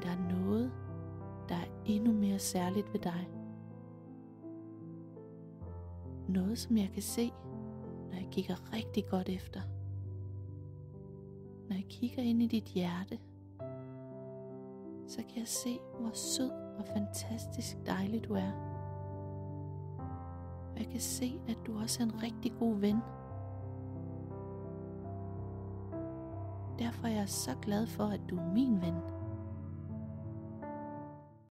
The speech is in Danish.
der er noget, der er endnu mere særligt ved dig. Noget, som jeg kan se, når jeg kigger rigtig godt efter. Når jeg kigger ind i dit hjerte, så kan jeg se, hvor sød og fantastisk dejlig du er. Og jeg kan se, at du også er en rigtig god ven. Derfor er jeg så glad for, at du er min ven.